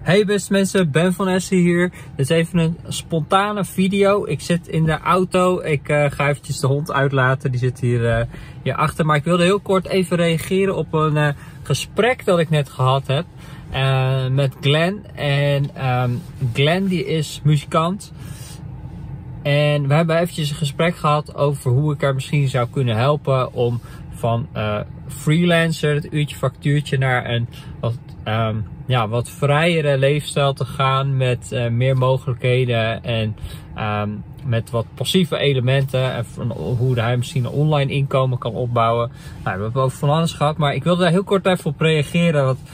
Hey beste mensen, Ben van Essen hier. Dit is even een spontane video. Ik zit in de auto. Ik ga eventjes de hond uitlaten. Die zit hier achter. Maar ik wilde heel kort even reageren op een gesprek dat ik net gehad heb met Glenn. En Glenn die is muzikant. En we hebben eventjes een gesprek gehad over hoe ik haar misschien zou kunnen helpen om van freelancer, het uurtje factuurtje, naar een wat vrijere leefstijl te gaan met meer mogelijkheden en met wat passieve elementen en hoe hij misschien een online inkomen kan opbouwen. Nou, we hebben over van alles gehad, maar ik wilde daar heel kort even op reageren, want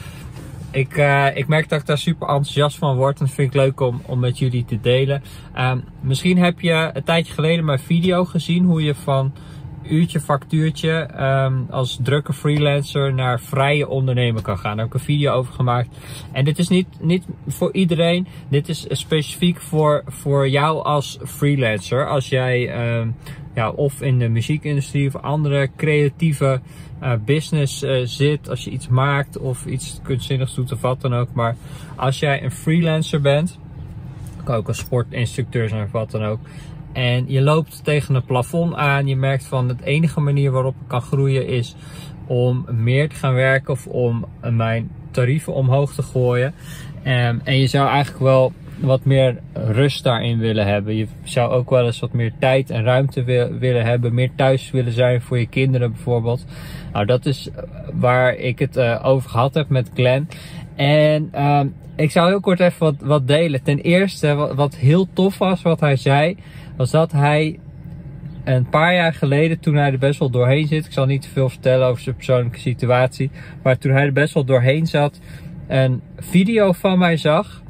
ik merk dat ik daar super enthousiast van word en dat vind ik leuk om met jullie te delen. Misschien heb je een tijdje geleden mijn video gezien hoe je van uurtje factuurtje als drukke freelancer naar vrije ondernemer kan gaan. Daar heb ik een video over gemaakt. En dit is niet voor iedereen. Dit is specifiek voor jou als freelancer. Als jij of in de muziekindustrie of andere creatieve business zit. Als je iets maakt of iets kunstzinnigs doet of wat dan ook. Maar als jij een freelancer bent, kan ook een sportinstructeur zijn of wat dan ook. En je loopt tegen een plafond aan. Je merkt van de enige manier waarop ik kan groeien is om meer te gaan werken of om mijn tarieven omhoog te gooien. En je zou eigenlijk wel wat meer rust daarin willen hebben. Je zou ook wel eens wat meer tijd en ruimte willen hebben. Meer thuis willen zijn voor je kinderen bijvoorbeeld. Nou, dat is waar ik het over gehad heb met Glenn. En ik zou heel kort even wat delen. Ten eerste, wat heel tof was wat hij zei, was dat hij een paar jaar geleden, toen hij er best wel doorheen zit, ik zal niet te veel vertellen over zijn persoonlijke situatie, maar toen hij er best wel doorheen zat, een video van mij zag.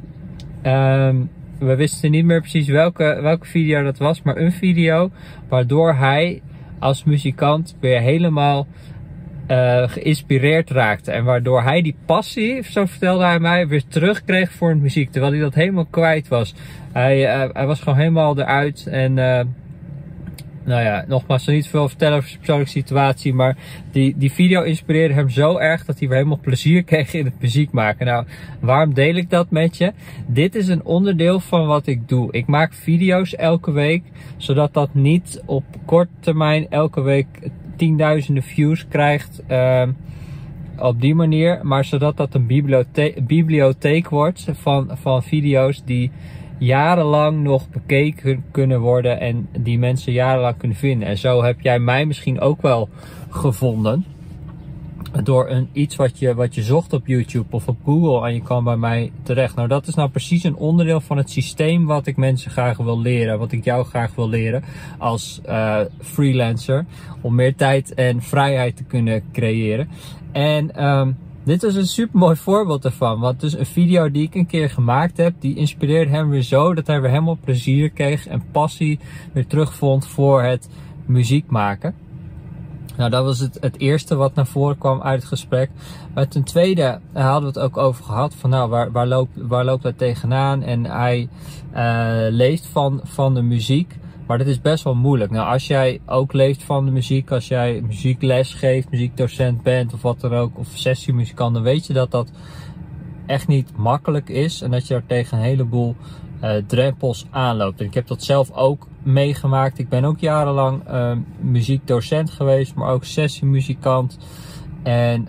We wisten niet meer precies welke video dat was, maar een video waardoor hij als muzikant weer helemaal geïnspireerd raakte. En waardoor hij die passie, zo vertelde hij mij, weer terugkreeg voor de muziek. Terwijl hij dat helemaal kwijt was. Hij was gewoon helemaal eruit. En nogmaals, niet veel vertellen over zijn persoonlijke situatie. Maar die video inspireerde hem zo erg dat hij weer helemaal plezier kreeg in het muziek maken. Nou, waarom deel ik dat met je? Dit is een onderdeel van wat ik doe. Ik maak video's elke week, zodat dat niet op korte termijn elke week tienduizenden views krijgt op die manier, maar zodat dat een bibliotheek wordt van video's die jarenlang nog bekeken kunnen worden en die mensen jarenlang kunnen vinden. En zo heb jij mij misschien ook wel gevonden door iets wat je zocht op YouTube of op Google en je kwam bij mij terecht. Nou, dat is nou precies een onderdeel van het systeem wat ik mensen graag wil leren, wat ik jou graag wil leren als freelancer, om meer tijd en vrijheid te kunnen creëren. En dit is een super mooi voorbeeld ervan, want dus een video die ik een keer gemaakt heb, die inspireerde hem weer zo dat hij weer helemaal plezier kreeg en passie weer terugvond voor het muziek maken. Nou, dat was het eerste wat naar voren kwam uit het gesprek. Maar ten tweede hadden we het ook over gehad van nou, waar loopt hij tegenaan? En hij leeft van de muziek. Maar dat is best wel moeilijk. Nou, als jij ook leeft van de muziek, als jij muziekles geeft, muziekdocent bent of wat dan ook, of sessiemuzikant, dan weet je dat dat echt niet makkelijk is. En dat je er tegen een heleboel drempels aanloopt. En ik heb dat zelf ook meegemaakt. Ik ben ook jarenlang muziekdocent geweest, maar ook sessiemuzikant. En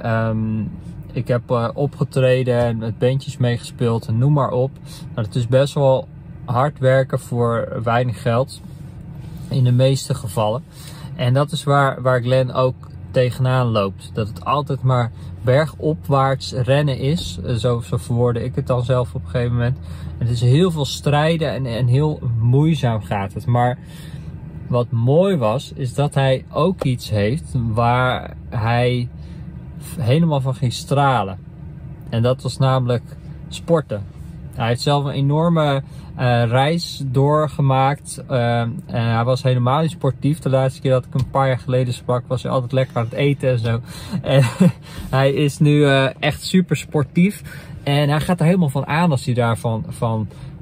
ik heb opgetreden en met bandjes meegespeeld en noem maar op. Maar het is best wel hard werken voor weinig geld. In de meeste gevallen. En dat is waar Glenn ook tegenaan loopt. Dat het altijd maar bergopwaarts rennen is. Zo verwoordde ik het dan zelf op een gegeven moment. En het is heel veel strijden en heel moeizaam gaat het. Maar wat mooi was, is dat hij ook iets heeft waar hij helemaal van ging stralen. En dat was namelijk sporten. Hij heeft zelf een enorme reis doorgemaakt. Hij was helemaal niet sportief. De laatste keer dat ik een paar jaar geleden sprak, was hij altijd lekker aan het eten en zo. En hij is nu echt super sportief. En hij gaat er helemaal van aan als hij daarvan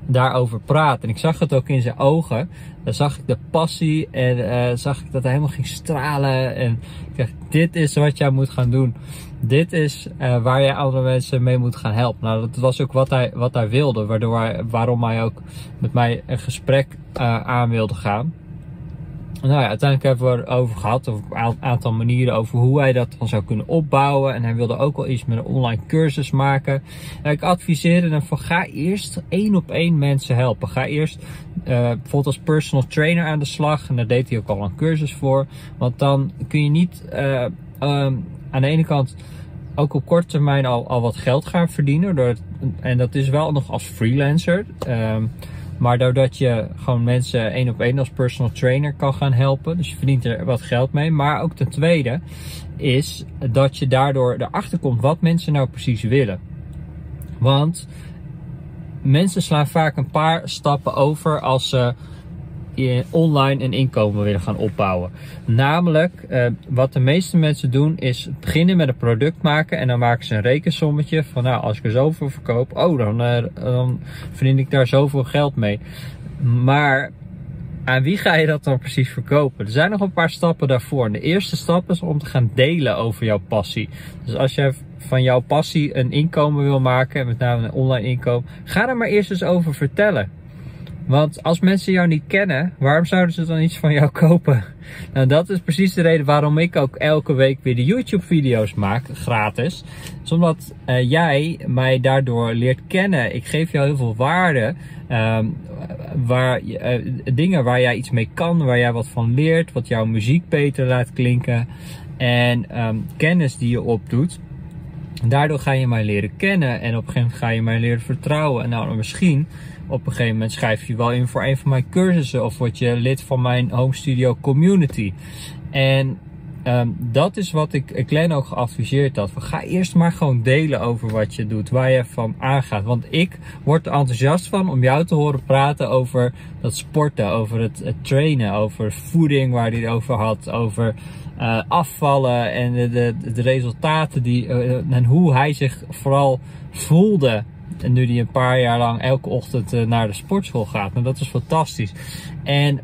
daarover praat. En ik zag het ook in zijn ogen. Dan zag ik de passie en zag ik dat hij helemaal ging stralen. En ik dacht, dit is wat jij moet gaan doen. Dit is waar jij andere mensen mee moet gaan helpen. Nou, dat was ook wat hij wilde. Waarom hij ook met mij een gesprek aan wilde gaan. Nou ja, uiteindelijk hebben we erover gehad, over een aantal manieren over hoe hij dat dan zou kunnen opbouwen. En hij wilde ook wel iets met een online cursus maken. En ik adviseerde hem van, ga eerst 1-op-1 mensen helpen. Ga eerst bijvoorbeeld als personal trainer aan de slag. En daar deed hij ook al een cursus voor. Want dan kun je niet aan de ene kant ook op korte termijn al wat geld gaan verdienen. En dat is wel nog als freelancer. Maar doordat je gewoon mensen 1-op-1 als personal trainer kan gaan helpen. Dus je verdient er wat geld mee. Maar ook ten tweede is dat je daardoor erachter komt wat mensen nou precies willen. Want mensen slaan vaak een paar stappen over als ze online een inkomen willen gaan opbouwen. Namelijk, wat de meeste mensen doen is beginnen met een product maken en dan maken ze een rekensommetje van, nou, als ik er zoveel verkoop, dan verdien ik daar zoveel geld mee. Maar aan wie ga je dat dan precies verkopen? Er zijn nog een paar stappen daarvoor. En de eerste stap is om te gaan delen over jouw passie. Dus als jij van jouw passie een inkomen wil maken, met name een online inkomen, ga er maar eerst eens over vertellen. Want als mensen jou niet kennen, waarom zouden ze dan iets van jou kopen? Nou, dat is precies de reden waarom ik ook elke week weer de YouTube video's maak, gratis. Dus omdat jij mij daardoor leert kennen. Ik geef jou heel veel waarde. Dingen waar jij iets mee kan, waar jij wat van leert, wat jouw muziek beter laat klinken. En kennis die je opdoet. Daardoor ga je mij leren kennen en op een gegeven moment ga je mij leren vertrouwen. En nou, misschien op een gegeven moment schrijf je wel in voor een van mijn cursussen of word je lid van mijn home studio community. En dat is wat ik Glenn ook geadviseerd had. Ga eerst maar gewoon delen over wat je doet, waar je van aangaat. Want ik word er enthousiast van om jou te horen praten over dat sporten, over het trainen, over voeding waar hij het over had, over afvallen en de resultaten en hoe hij zich vooral voelde. En nu hij een paar jaar lang elke ochtend naar de sportschool gaat. Nou, dat is fantastisch. En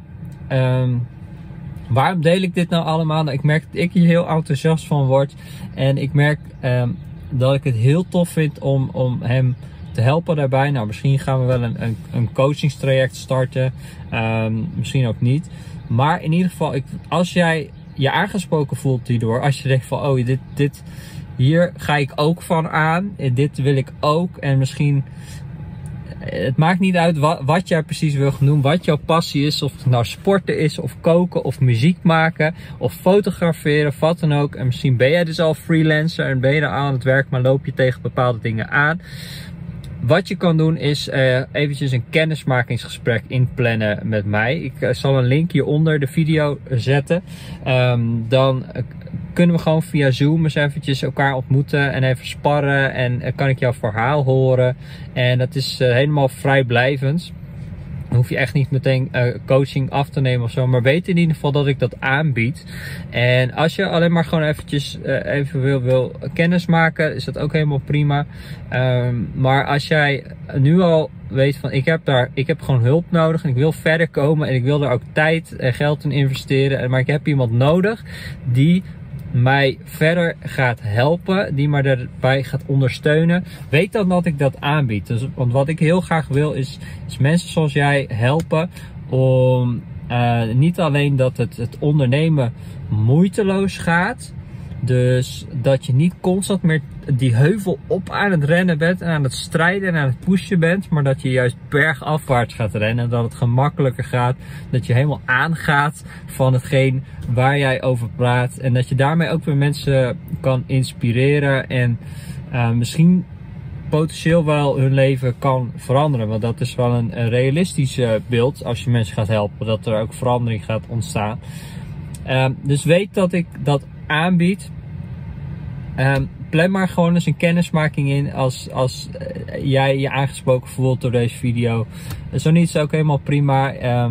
waarom deel ik dit nou allemaal? Nou, ik merk dat ik hier heel enthousiast van word. En ik merk dat ik het heel tof vind om hem te helpen daarbij. Nou, misschien gaan we wel een coachingstraject starten. Misschien ook niet. Maar in ieder geval, als jij je aangesproken voelt hierdoor. Als je denkt van, oh, hier ga ik ook van aan. Dit wil ik ook. En misschien, het maakt niet uit wat jij precies wil gaan doen. Wat jouw passie is. Of het nou sporten is. Of koken. Of muziek maken. Of fotograferen. Of wat dan ook. En misschien ben jij dus al freelancer. En ben je aan het werk. Maar loop je tegen bepaalde dingen aan. Wat je kan doen is eventjes een kennismakingsgesprek inplannen met mij. Ik zal een link hieronder de video zetten. Dan kunnen we gewoon via Zoom eens eventjes elkaar ontmoeten en even sparren. En kan ik jouw verhaal horen. En dat is helemaal vrijblijvend. Dan hoef je echt niet meteen coaching af te nemen of zo. Maar weet in ieder geval dat ik dat aanbied. En als je alleen maar gewoon eventjes even wil kennismaken, is dat ook helemaal prima. Maar als jij nu al weet van ik heb gewoon hulp nodig en ik wil verder komen. En ik wil er ook tijd en geld in investeren. Maar ik heb iemand nodig die mij verder gaat helpen, die mij daarbij gaat ondersteunen. Weet dan dat ik dat aanbied. Dus, want wat ik heel graag wil is mensen zoals jij helpen om niet alleen dat het ondernemen moeiteloos gaat. Dus dat je niet constant meer die heuvel op aan het rennen bent en aan het strijden en aan het pushen bent. Maar dat je juist bergafwaarts gaat rennen en dat het gemakkelijker gaat. Dat je helemaal aangaat van hetgeen waar jij over praat. En dat je daarmee ook weer mensen kan inspireren en misschien potentieel wel hun leven kan veranderen. Want dat is wel een realistisch beeld als je mensen gaat helpen. Dat er ook verandering gaat ontstaan. Dus weet dat ik dat aanbied. Plan maar gewoon eens een kennismaking in als jij je aangesproken voelt door deze video. Zo niet is ook helemaal prima.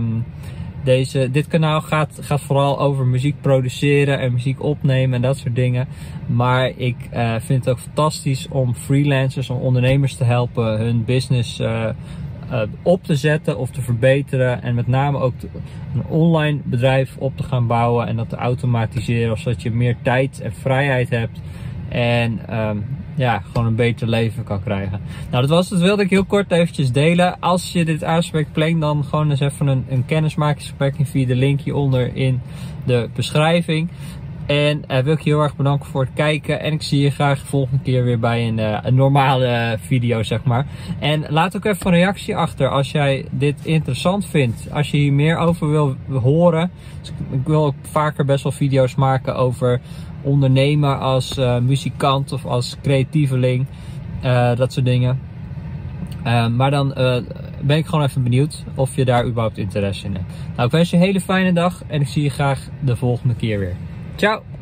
Dit kanaal gaat vooral over muziek produceren en muziek opnemen en dat soort dingen. Maar ik vind het ook fantastisch om freelancers, om ondernemers te helpen hun business op te zetten of te verbeteren. En met name ook een online bedrijf op te gaan bouwen en dat te automatiseren, zodat je meer tijd en vrijheid hebt. En ja, gewoon een beter leven kan krijgen. Nou, dat was het. Wilde ik heel kort eventjes delen. Als je dit aanspreekt, plan dan gewoon eens even een kennismakingsgesprek via de link hieronder in de beschrijving. En wil ik je heel erg bedanken voor het kijken. En ik zie je graag de volgende keer weer bij een normale video, zeg maar. En laat ook even een reactie achter als jij dit interessant vindt. Als je hier meer over wil horen. Dus ik wil ook vaker best wel video's maken over ondernemen als muzikant of als creatieveling. Dat soort dingen. Maar dan ben ik gewoon even benieuwd of je daar überhaupt interesse in hebt. Nou, ik wens je een hele fijne dag en ik zie je graag de volgende keer weer. Ciao!